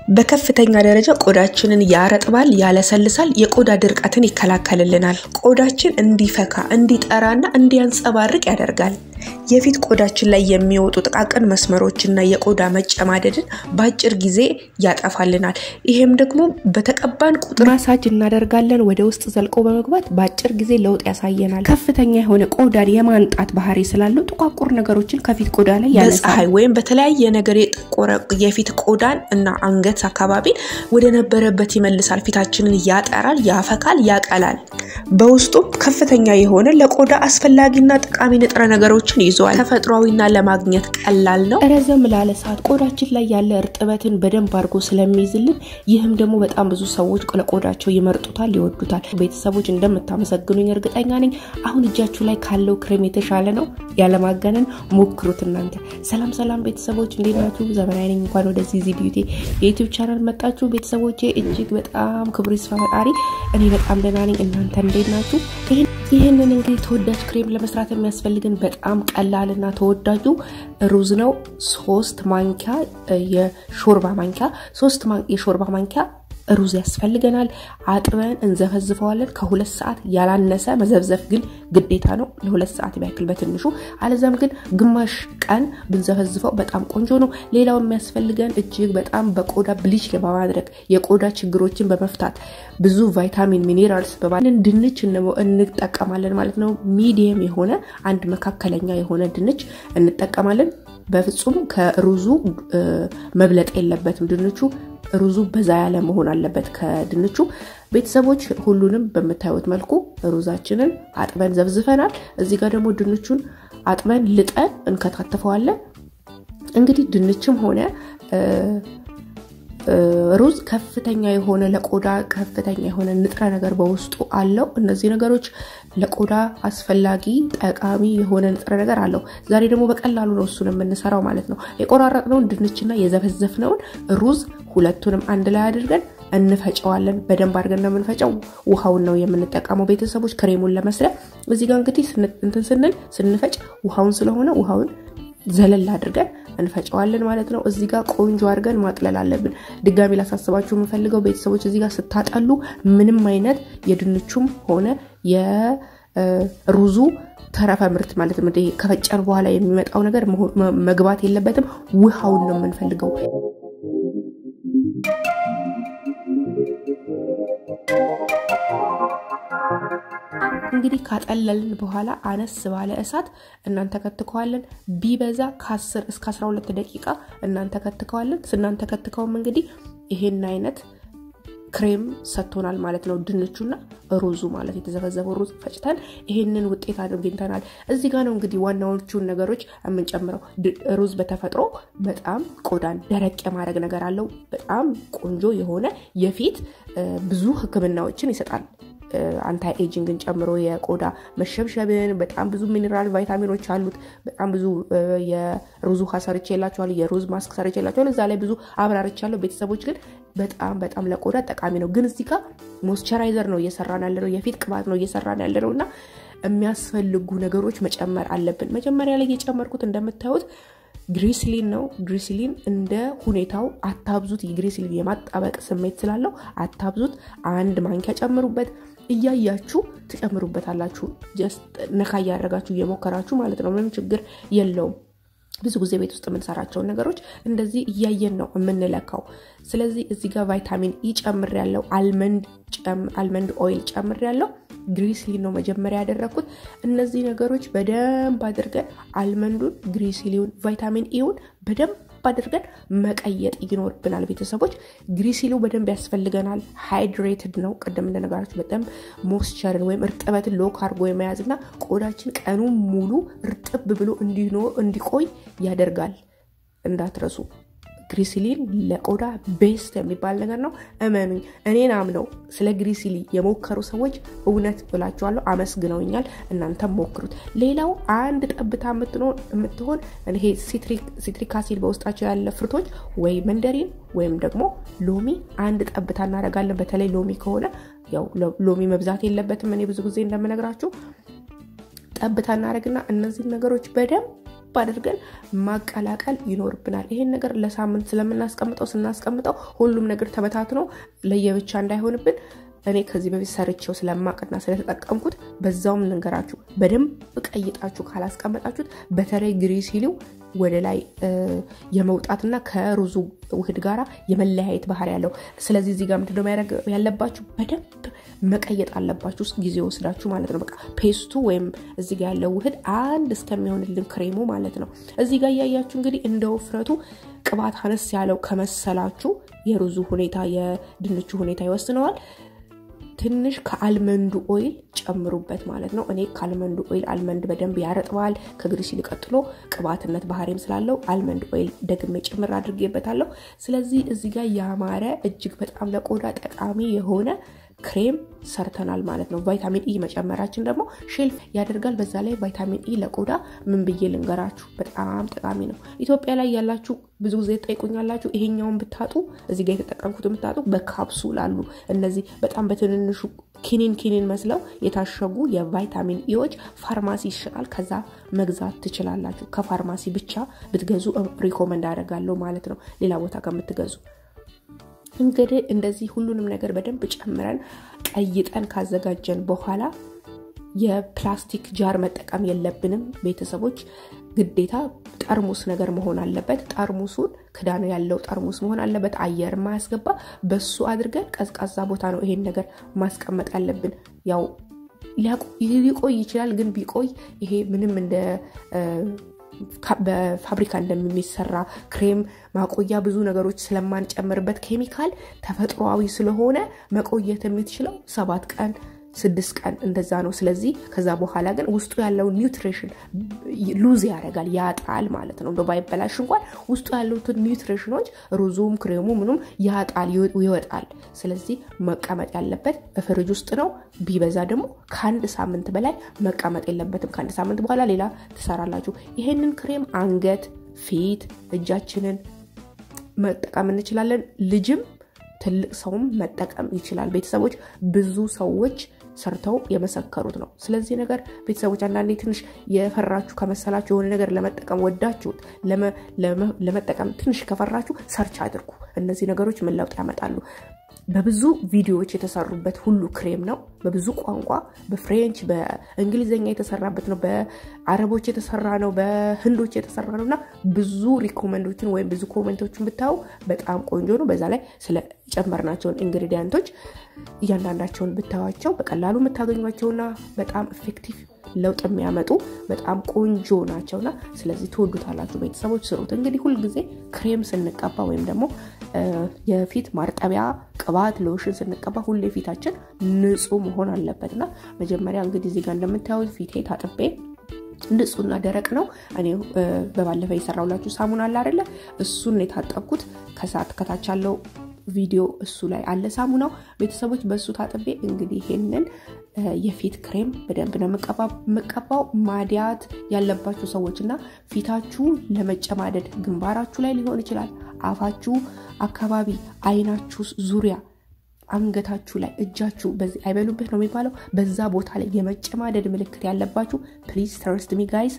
በከፍተኛ ደረጃ ቆዳችንን ያረጥባል ያለሰልሳል የቆዳ ድርቀትን ይከላከልልናል ቆዳችን እንዲፈካ እንዲጠራና እንዲያንጸባርቅ ያደርጋል የፊት ቆዳችን ላይ የሚወጡ ጥቃቅን መስመሮችና የቆዳ መጨማደድን በአጭር ጊዜ ያጠፋልናል ይሄም ደግሞ በተቀባን ቁጥር ማሳጅ እናደርጋለን ወደ ውስጥ ዘልቆ በመግባት በአጭር ጊዜ ለውጥ ያሳየናል ከፍተኛ የሆነ ቆዳን የማንጣት ባህሪ ስላለው ጥቋቁር ነገሮችን ከፊት ቆዳ ላይ ያነሳል ወይም በተለያየ ነገር የጠቆረ የፊት ቆዳን እና አንገት አካባቢ ወደ ነበረበት ይመልሳል ፊታችንን ያጠራል ያፈካል ያቀላል በውስጡ ከፍተኛ የሆነ ለቆዳ አስፈላጊና ጠቃሚ ንጥረ ነገሮችን ይዟል ተፈጥሯዊና ለማግኘት ቀላል ነው ረዘም ላለ ሰዓት ቆዳችን ላይ ያለ እርጥበትን በደንብ አርጎ ስለሚይዝልን ይህም ደግሞ በጣም ብዙ ሰዎች ለቆዳቸው ይመርጡታል ይወዱታል ቤተሰቦች እንደምታመሰግኑኝ እርግጠኛ ነኝ አሁን እጃችሁ ላይ ካለው ክሬም የተሻለ ነው ያለማጋነን ሞክሩት እናንተ ሰላም ቤተሰቦች እንዴት ናችሁ ዘመናዊ ነኝ እንኳን ወደ ዚዚ ቢዩቲ የዩቲዩብ ቻናል መጣችሁ ቤተሰቦቼ እጅግ በጣም ክብሩ ይስፋ ፈጣሪ እኔ በጣም ደህና ነኝ እናንተ እንዴት ናችሁ ይሄንን እንግዲህ ተወዳጅ ክሬም ለመስራት የሚያስፈልገን በጣም ቀላልና ተወዳጁ ሩዝ ነው 3 ማንኪያ የሾርባ ማንኪያ 3 የሾርባ ማንኪያ ሩዝ ያስፈልገናል አጥበን እንዘፈዝፈዋለን ከ2 ሰዓት ያላነሰ መዘፍዘፍ ግን ግዴታ ነው ለ2 ሰዓት ያክል በትንሹ አለዛም ግን ግማሽ ቀን ብንዘፈዝፈው በጣም ቆንጆ ነው ሌላው የሚያስፈልገን እጅግ በጣም በቆዳ ብሊች ለማድረግ የቆዳ ችግሮችን በመፍታት ብዙ ቫይታሚን ሚኒራልስ በባልን ድንች እንጠቀማለን ማለት ነው ሚዲየም የሆነ አንድ መካከለኛ የሆነ ድንች እንጠቀማለን በፍጹም ከሩዙ መብለጥ የለበትም ድንቹ ሩዙ በዛ ያለ መሆን አለበት ከድንቹ ቤተሰቦች ሁሉንም በመታዩት መልኩ ሩዛችንን አጥበን ዘብዝፈናል እዚህ ጋር ደግሞ ድንቹን አጥበን ልጠን እንከታተፈዋለን እንግዲህ ድንችም ሆነ ሩዝ ከፍተኛ የሆነ ለቆዳ ከፍተኛ የሆነ ንጥረ ነገር በውስጡ አለው እነዚህ ነገሮች ለቆዳ አስፈላጊ ጠቃሚ የሆነ ንጥረ ነገር አለው ዛሬ ደግሞ በቀላሉ ነው እሱን የምንሰራው ማለት ነው የቆራረጥነው ድንችና የዘፈዘፍነው ሩዝ ሁለቱንም አንድ ላይ አድርገን እንፈጨዋለን በደንብ አድርገን እንፈጨው ውሃውን ነው የምንጠቀመው ቤተሰቦች ክሬሙን ለመስሪያ እዚህ ጋር እንግዲህ ስንፈጭ ውሃውን ስለሆነ ውሃውን ዘለል አድርገን እንፈጨዋለን ማለት ነው እዚህ ጋር ቆንጆ አድርገን ማጥለል አለብን ድጋሚ ላሳስባችሁ የምፈልገው ቤተሰቦች እዚህ ጋር ስታጠሉ ምንም አይነት የድንቹም ሆነ የሩዙ ተረፈ ምርት ማለት ነው ከፈጨን በኋላ የሚመጣው ነገር መግባት የለበትም ውሃውን ነው የምንፈልገው እንግዲህ ካጠለልን በኋላ አነስ ባለ እሳት እናንተ ከተከዋለን ቢበዛ ከ10 እስከ 12 ደቂቃ እናንተ ከተከዋለን ስናንተ ከተከውም እንግዲህ ይሄን አይነት ክሬም ሰጥቶናል ማለት ነው ድንቹና ሩዙ ማለት የተዘፈዘፈው ሩዝ ፈጭተን ይሄንን ውጤት አድርገናል እዚህ ጋር ነው እንግዲህ ዋናዎቹን ነገሮች የምንጨምረው ሩዝ በተፈጥሮ በጣም ቆዳን ደረቅ የማድረግ ነገር አለው በጣም ቆንጆ የሆነ የፊት ብዙ ህክምናዎችን ይሰጣል አንታይ ኤጂንግን ጨምሮ የቆዳ መሸብሸብን በጣም ብዙ ሚኒራል ቫይታሚኖች አሉት በጣም ብዙ የሩዙ ሐሰርቼላችኋል የሩዝ ማስክ ሰርቼላችኋል እዛ ላይ ብዙ አብራርቻለሁ ቤተሰቦች ግን በጣም ለቆዳ ጠቃሚ ነው ግን እዚህ ጋር ሞይስቸራይዘር ነው እየሰራን ያለነው የፊት ቅባት ነው እየሰራን ያለነውና የሚያስፈልጉ ነገሮች መጨመር አለብን መጀመሪያ ላይ የጨመርኩት እንደምታዩት ግሪስሊን ነው ግሪስሊን እንደ ሁኔታው አታብዙት የግሪስሊን የማጣበቅ ስሜት ስላለው አታብዙት አንድ ማንኪያ ጨምሩበት እያያችሁ ተጨምሩበታላችሁ ጀስት ነካ ያደርጋችሁ እየሞከራችሁ ማለት ነው ምንም ችግር የለውም ብዙ ጊዜ ቤት ውስጥ የምንሰራቸው ነገሮች እንደዚህ እያየን ነው የምንለካው ስለዚህ እዚህ ጋር ቫይታሚን ኢ ጨምር ያለው አልመንድ ኦይል ጨምር ያለው ግሪስሊን ነው መጀመሪያ ያደረኩት እነዚህ ነገሮች በደንብ አድርገን አልመንዱን ግሪስሊን ቫይታሚን ኢውን በደንብ አድርገን መቀየጥ ይኖርብናል ቤተሰቦች ግሪስሊው በደንብ ያስፈልገናል ሃይድሬትድ ነው ቀደም እንደነገራችሁ በጣም ሞይስቸርን ወይም እርጥበትን ሎክ አድርጎ የመያዝና ቆዳችን ቀኑን ሙሉ እርጥብ ብሎ እንዲቆይ ያደርጋል እንዳትረሱ ግሪስሊን ለቆዳ ቤስት የሚባል ነገር ነው እመኑኝ እኔን አምነው ስለ ግሪስሊ የሞከሩ ሰዎች እውነት ብላችኋለሁ አመስግነውኛል እናንተም ሞክሩት ሌላው አንድ ጠብታ የምትሆን ይሄ ሲትሪክ አሲድ በውስጣቸው ያለ ፍሩቶች ወይ መንደሪን ወይም ደግሞ ሎሚ አንድ ጠብታ እናደርጋለን በተለይ ሎሚ ከሆነ ያው ሎሚ መብዛት የለበትም እኔ ብዙ ጊዜ እንደምነግራችሁ ጠብታ እናደርግና እነዚህ ነገሮች በደም በደንብ አድርገን ማቀላቀል ይኖርብናል ይሄን ነገር ለሳምንት ስናስቀምጠው ሁሉም ነገር ተበታትኖ ለየብቻ እንዳይሆንብን እኔ ከዚህ በፊት ሰርቼው ስለማቀና ስለተጠቀምኩት በዛውም ልንገራችሁ በደንብ ቀይጣችሁ ካላስቀመጣችሁት በተለይ ግሪሲሊው ወደ ላይ የመውጣትና ከሩዙ ውህድ ጋራ የመለያየት ባህሪ ያለው ስለዚህ እዚህ ጋር ምንድነው ያለባችሁ በደንብ መቀየጥ አለባችሁ ጊዜ ወስዳችሁ ማለት ነው በቃ ፔስቱ ወይም እዚህ ጋር ያለው ውህድ አንድ እስከሚሆንልን ክሬሙ ማለት ነው እዚህ ጋር ያያያችሁ እንግዲህ እንደውፍረቱ ቅባት አነስ ያለው ከመሰላችሁ የሩዙ ሁኔታ የድንቹ ሁኔታ ይወስነዋል ትንሽ ከአልመንዱ ኦይል ጨምሩበት ማለት ነው እኔ ከአልመንዱ ኦይል አልመንድ በደንብ ያረጥባል ከግሪሲሊ ቀጥሎ ቅባትነት ባህሪም ስላለው አልመንድ ኦይል ደግሜ ጭምር አድርጌበታለሁ ስለዚህ እዚህ ጋር ያማረ እጅግ በጣም ለቆዳ ጠቃሚ የሆነ ክሬም ሰርተናል ማለት ነው ቫይታሚን ኢ መጨመራችን ደግሞ ሼልፍ ያደርጋል በዛ ላይ ቫይታሚን ኢ ለቆዳ ምን ብዬ ልንገራችሁ በጣም ጠቃሚ ነው ኢትዮጵያ ላይ ያላችሁ ብዙ ጊዜ ጠይቁኛላችሁ ይሄኛውን ብታጡ እዚህ ጋር የተጠቀምኩት ብታጡ በካፕሱል አሉ እነዚህ በጣም በትንንሹ ኪኒን መስለው የታሸጉ የቫይታሚን ኢዎች ፋርማሲ ይሽራል ከዛ መግዛት ትችላላችሁ ከፋርማሲ ብቻ ብትገዙ ሪኮመንድ አደርጋለሁ ማለት ነው ሌላ ቦታ ከምትገዙ እንግዲህ እንደዚህ ሁሉንም ነገር በደንብ ጨምረን ቀይጠን ካዘጋጀን በኋላ የፕላስቲክ ጃር መጠቀም የለብንም ቤተሰቦች ግዴታ ጠርሙስ ነገር መሆን አለበት ጠርሙሱን ክዳኑ ያለው ጠርሙስ መሆን አለበት አየር ማያስገባ በሱ አድርገን ቀዝቃዛ ቦታ ነው ይሄን ነገር ማስቀመጥ ያለብን ያው ሊቆይ ይችላል ግን ቢቆይ ይሄ ምንም እንደ በፋብሪካ እንደሚሰራ ክሬም ማቆያ ብዙ ነገሮች ስለማንጨምርበት ኬሚካል ተፈጥሯዊ ስለሆነ መቆየት የሚችለው 7 ቀን 6 ቀን እንደዛ ነው ስለዚህ ከዛ በኋላ ግን ውስጡ ያለው ኒውትሪሽን ሉዝ ያደርጋል ያጣል ማለት ነው ባይበላሽ እንኳን ውስጡ ያለው ኒውትሪሽኖች ሩዙም ክሬሙ ምኑም ያጣል ይወጣል ስለዚህ መቀመጥ ያለበት በፍሪጅ ውስጥ ነው ቢበዛ ደግሞ ከአንድ ሳምንት በላይ መቀመጥ የለበትም ከአንድ ሳምንት በኋላ ሌላ ተሰራላችሁ ይሄንን ክሬም አንገት ፊት እጃችንን መጠቀም እንችላለን ልጅም ትልቅ ሰውም መጠቀም ይችላል ቤተሰቦች ብዙ ሰዎች ሰርተው የመሰከሩት ነው ስለዚህ ነገር ቤተሰቦች አንዳንዴ ትንሽ የፈራችሁ ከመሰላችሁ የሆነ ነገር ለመጠቀም ወዳችሁት ለመጠቀም ትንሽ ከፈራችሁ ሰርች አድርጉ እነዚህ ነገሮች ምን ለውጥ ያመጣሉ በብዙ ቪዲዮዎች የተሰሩበት ሁሉ ክሬም ነው በብዙ ቋንቋ በፍሬንች በእንግሊዘኛ የተሰራበት ነው በአረቦች የተሰራ ነው በህንዶች የተሰራ ነውና ብዙ ሪኮመንዶችን ወይ ብዙ ኮሜንቶችን ብታው በጣም ቆንጆ ነው በዛ ላይ ስለ ጨመርናቸው ኢንግሪዲየንቶች እያንዳንዳቸውን ብታዋቸው በቀላሉ መታገኙዋቸውና በጣም ኢፌክቲቭ ለውጥ የሚያመጡ በጣም ቆንጆ ናቸውና ስለዚህ ተወዱታላችሁ ቤተሰቦች ስሩት እንግዲህ ሁሉ ጊዜ ክሬም ስንቀባ ወይም ደግሞ የፊት ማርጠቢያ ቅባት ሎሽን ስንቀባ ሁሉ ፊታችን ንጹህ መሆን አለበትና መጀመሪያ እንግዲህ እዚህ ጋር እንደምታዩት ፊቴ ታጥቤ ንጹህና ደረቅ ነው እኔ በባለፈው የሰራውላችሁ ሳሙና አለ አይደለ እሱን የታጠብኩት ከሳት ከታች ያለው ቪዲዮ እሱ ላይ አለ ሳሙናው ቤተሰቦች በሱ ታጥቤ እንግዲህ ይሄንን የፊት ክሬም በደንብ ነው መቀባው ማዲያት ያለባችሁ ሰዎችና ፊታችሁ ለመጨማደድ ግንባራችሁ ላይ ሊሆን ይችላል አፋችሁ አካባቢ አይናችሁ ዙሪያ አንገታችሁ ላይ እጃችሁ በዚህ አይበሉበት ነው የሚባለው በዛ ቦታ ላይ የመጨማደድ ምልክት ያለባችሁ ፕሊዝ ትረስት ሚ ጋይስ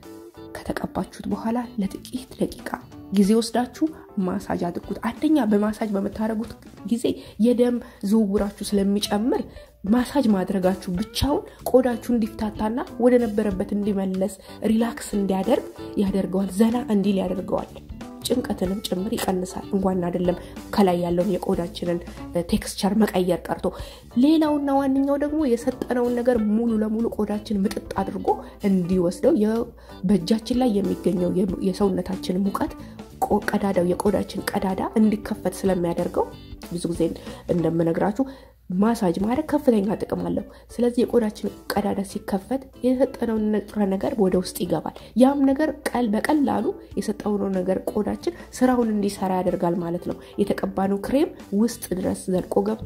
ከተቀባችሁት በኋላ ለጥቂት ደቂቃ ጊዜ ወስዳችሁ ማሳጅ አድርጉት አንደኛ በማሳጅ በመታረጉት ጊዜ የደም ዝውውራችሁ ስለሚጨምር ማሳጅ ማድረጋችሁ ብቻውን ቆዳችሁ እንዲፍታታና ወደ ነበረበት እንዲመለስ ሪላክስ እንዲያደርግ ያደርገዋል ዘና እንዲል ያደርገዋል ጭንቀትንም ጭምር ይቀንሳል እንኳን አይደለም ከላይ ያለው የቆዳችንን ቴክስቸር መቀየር ቀርቶ ሌላውና ዋንኛው ደግሞ የሰጠነውን ነገር ሙሉ ለሙሉ ቆዳችን ምጥጥ አድርጎ እንዲወስደው በእጃችን ላይ የሚገኘው የሰውነታችን ሙቀት ቀዳዳው የቆዳችን ቀዳዳ እንዲከፈት ስለሚያደርገው ብዙ ጊዜ እንደምነግራችሁ ማሳጅ ማድረግ ከፍተኛ ጥቅም አለው ስለዚህ የቆዳችን ቀዳዳ ሲከፈት የሰጠነው ንጥረ ነገር ወደ ውስጥ ይገባል ያም ነገር በቀላሉ የሰጠነው ነገር ቆዳችን ስራውን እንዲሰራ ያደርጋል ማለት ነው የተቀባነው ክሬም ውስጥ ድረስ ዘልቆ ገብቶ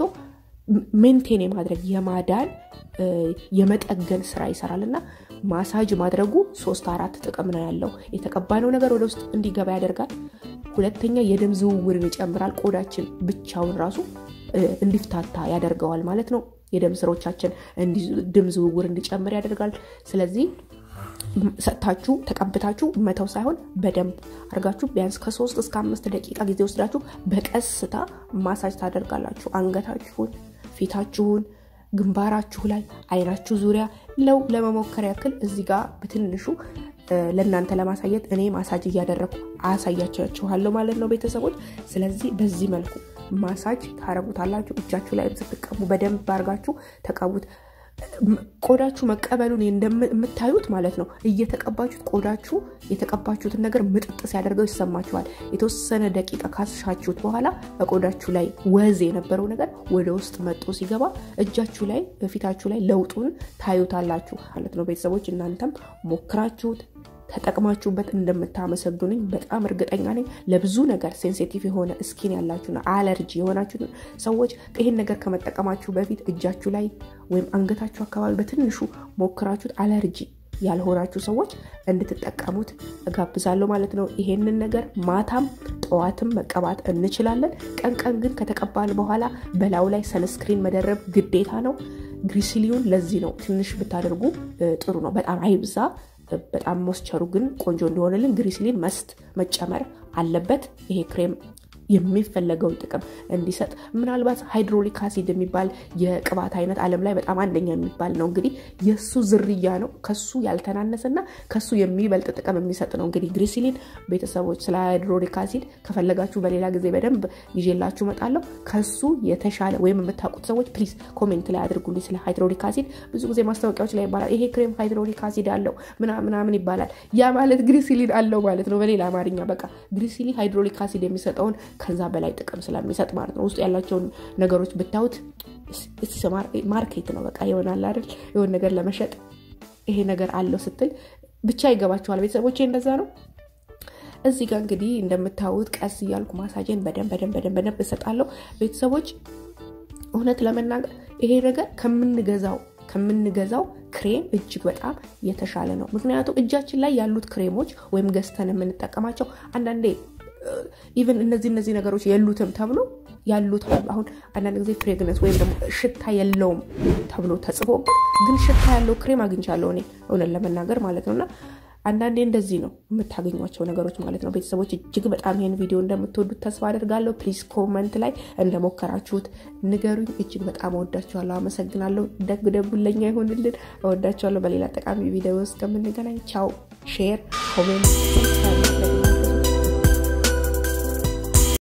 ሜንቴን ማድረግ የማዳን የመጠገን ስራ ይሰራልና ማሳጅ ማድረጉ 3-4 ጥቅም ነው ያለው የተቀባነው ነገር ወደ ውስጥ እንዲገባ ያደርጋል ሁለተኛ የደም ዝውውርን ይጨምራል ቆዳችን ብቻውን ራሱ እንዲፍታታ ያደርገዋል ማለት ነው የደም ስሮቻችን ደም ዝውውር እንዲጨምር ያደርጋል ስለዚህ ሰጣችሁ ተቀብታችሁ መተው ሳይሆን በደንብ አርጋችሁ ቢያንስ ከ3 እስከ 5 ደቂቃ ጊዜ ወስዳችሁ በቀስታ ማሳጅ ታደርጋላችሁ አንገታችሁን ፊታችሁን ግንባራችሁ ላይ አይናችሁ ዙሪያ ለመሞከር ያክል እዚህ ጋር በትንሹ ለእናንተ ለማሳየት እኔ ማሳጅ እያደረኩ አሳያችኋለሁ ማለት ነው ቤተሰቦች ስለዚህ በዚህ መልኩ ማሳጅ ታረጉታላችሁ እጃችሁ ላይ ስትቀቡ በደንብ አርጋችሁ ተቀቡት ቆዳችሁ መቀበሉን እንደምታዩት ማለት ነው እየተቀባችሁት ቆዳችሁ የተቀባችሁት ነገር ምጥጥ ሲያደርገው ይሰማችኋል የተወሰነ ደቂቃ ካስሻችሁት በኋላ በቆዳችሁ ላይ ወዝ የነበረው ነገር ወደ ውስጥ መጥቶ ሲገባ እጃችሁ ላይ ፊታችሁ ላይ ለውጡን ታዩታላችሁ ማለት ነው ቤተሰቦች እናንተም ሞክራችሁት ተጠቅማችሁበት እንደምታመሰግኑኝ በጣም እርግጠኛ ነኝ ለብዙ ነገር ሴንሲቲቭ የሆነ ስኪን ያላችሁና አለርጂ የሆናችሁ ሰዎች ይሄን ነገር ከመጠቀማችሁ በፊት እጃችሁ ላይ ወይም አንገታችሁ አካባቢ በትንሹ ሞክራችሁት አለርጂ ያልሆናችሁ ሰዎች እንድትጠቀሙት እጋብዛለሁ ማለት ነው ይሄንን ነገር ማታም ጠዋትም መቀባት እንችላለን ቀን ግን ከተቀባል በኋላ በላው ላይ ሰንስክሪን መደረብ ግዴታ ነው ግሪሲሊን ለዚህ ነው ትንሽ ብታደርጉ ጥሩ ነው በጣም አይብዛ በጣም ሞስቸሩ ግን ቆንጆ እንዲሆንልን ግሪሲሊን መስት መጨመር አለበት ይሄ ክሬም የሚፈልገው ጥቅም እንዲሰጥ ምናልባት ሃይድሮሊክ አሲድ የሚባል የቅባት አይነት ዓለም ላይ በጣም አንደኛ የሚባል ነው እንግዲህ የሱ ዝርያ ነው ከሱ ያልተናነሰና ከሱ የሚበልጥ ጥቅም የሚሰጥ ነው እንግዲህ ግሪሲሊን ቤተሰቦች ስለ ሃይድሮሊክ አሲድ ከፈለጋችሁ በሌላ ጊዜ በደንብ ይዤላችሁ መጣለሁ ከሱ የተሻለ ወይም የምታውቁት ሰዎች ፕሊዝ ኮሜንት ላይ አድርጉልኝ ስለ ሃይድሮሊክ አሲድ ብዙ ጊዜ ማስታወቂያዎች ላይ ይባላል ይሄ ክሬም ሃይድሮሊክ አሲድ አለው ምናምን ይባላል ያ ማለት ግሪሲሊን አለው ማለት ነው በሌላ አማርኛ በቃ ግሪሲሊን ሃይድሮሊክ አሲድ የሚሰጠውን ከዛ በላይ ጥቅም ስለሚሰጥ ማለት ነው ውስጥ ያላቸው ነገሮች ብታውት ማርኬት ነው በቃ ይሆናል አይደል የሆነ ነገር ለመሸጥ ይሄ ነገር አለው ስትል ብቻ ይገባችኋል ቤተሰቦቼ እንደዛ ነው እዚህ ጋር እንግዲህ እንደምታውት ቀስ ይያልኩ ማሳጅን በደንብ እሰጣለሁ ቤተሰቦች እውነት ለመናገር ይሄ ነገር ከምንገዛው ክሬም እጅግ በጣም የተሻለ ነው ምክንያቱም እጃችን ላይ ያሉት ክሬሞች ወይም ገዝተን የምንጠቀማቸው አንዳንዴ ኢቭን እነዚህ ነገሮች የሉትም ተብሎ ያሉት አሁን አንዳንድ ጊዜ ፍሬግነንስ ወይም ደግሞ ሽታ የለውም ተብሎ ተጽፎበት ግን ሽታ ያለው ክሬም አግኝቻለሁ እኔ እውነት ለመናገር ማለት ነውና አንዳንዴ እንደዚህ ነው የምታገኙቸው ነገሮች ማለት ነው ቤተሰቦች እጅግ በጣም ይሄን ቪዲዮ እንደምትወዱት ተስፋ አደርጋለሁ ፕሊዝ ኮሜንት ላይ እንደሞከራችሁት ንገሩኝ እጅግ በጣም ወዳችኋለሁ አመሰግናለሁ ደግደጉልኛ ይሁንልን ወዳችኋለሁ በሌላ ጠቃሚ ቪዲዮ ውስጥ ከምንገናኝ ቻው ሼር ኮሜንት